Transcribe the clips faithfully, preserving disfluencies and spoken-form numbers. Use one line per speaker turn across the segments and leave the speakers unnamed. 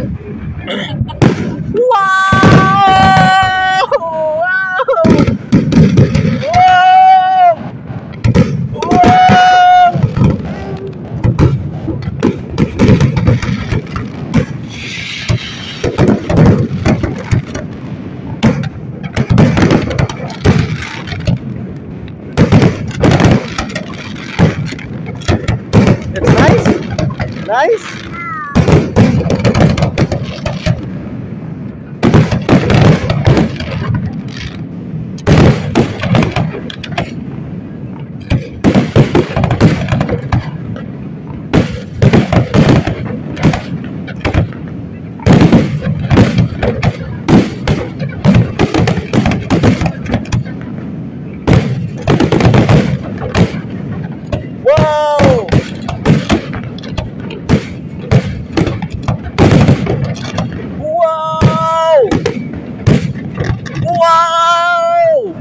Wow! Wow! Wow! It's nice. Nice. Whoa! Wow! Wow!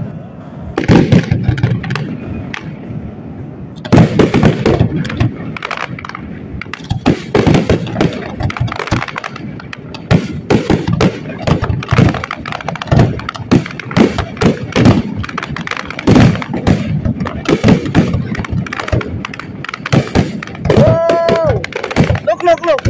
Whoa! Look, look, look!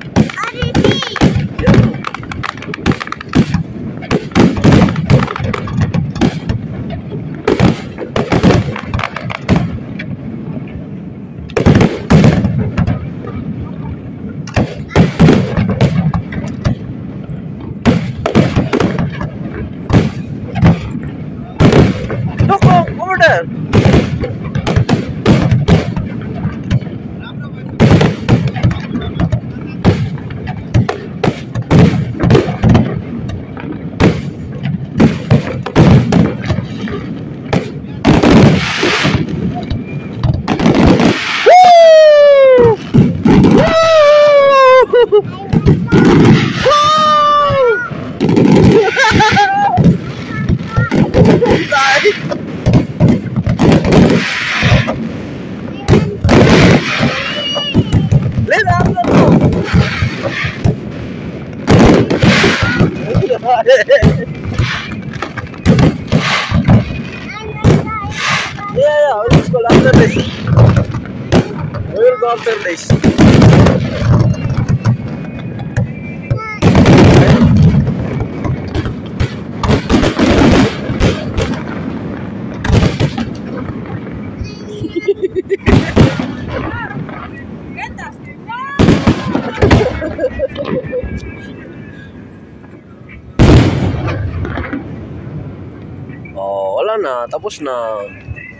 Look, look, over there! Yeah, yeah, we'll just go after this. We will go after this. Oh, wala na, tapos na.